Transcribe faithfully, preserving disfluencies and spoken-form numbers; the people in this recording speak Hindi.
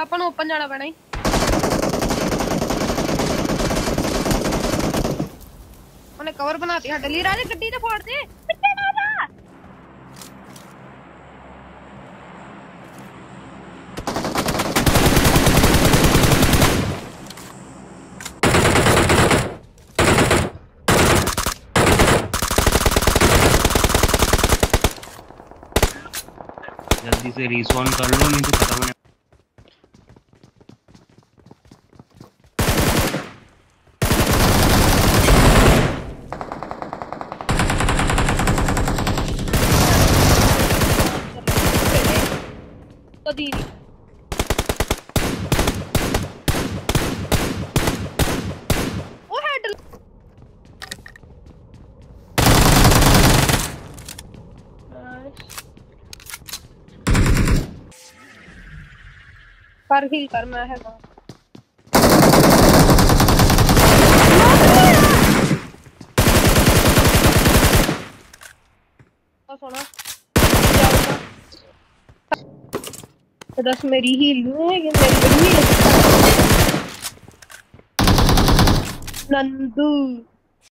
अपन ओपन जाना पैना ही उन्हें कवर बनाती है डली राजे गड्डी ते फोड़ दे पिछे ना जा जल्दी से रिस्पॉन कर लो नहीं तो खत्म है। तो दीदी ओ हेड कर ही कर मैं है ना तो सुना तो दस मेरी हील है ये मेरी हील नंदू